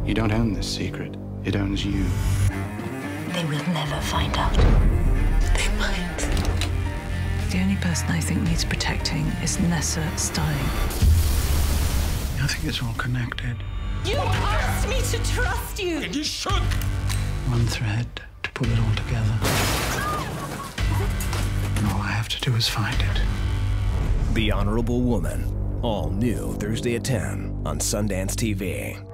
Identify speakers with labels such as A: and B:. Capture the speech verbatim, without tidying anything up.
A: You don't own this secret. It owns you.
B: They will never find out. They might.
C: The only person I think needs protecting is Nessa Stein.
A: I think it's all connected.
B: You asked me to trust you!
D: And you should!
A: One thread to pull it all together. And all I have to do is find it.
E: The Honorable Woman. All new Thursday at ten on Sundance T V.